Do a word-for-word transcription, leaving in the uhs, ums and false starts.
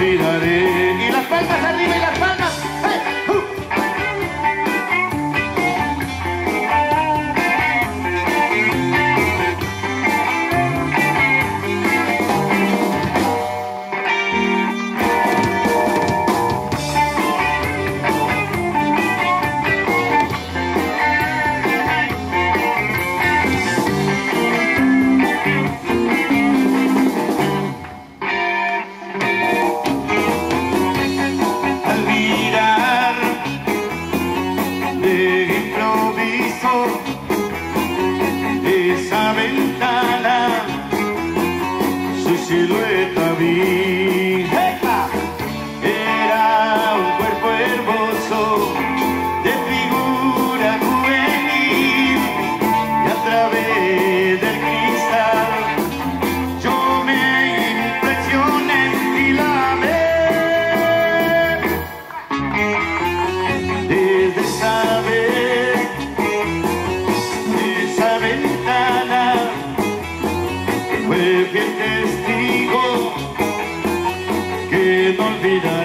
olvidaré. Y las palmas arriba y las palmas. ¡Hey! ¡Uh! Esa ventana, su silueta vi. Era un cuerpo hermoso, de figura juvenil, y a través del cristal yo me impresioné y la vi. Desde esa vez, esa ventana fue fiel testigo que no olvidaré.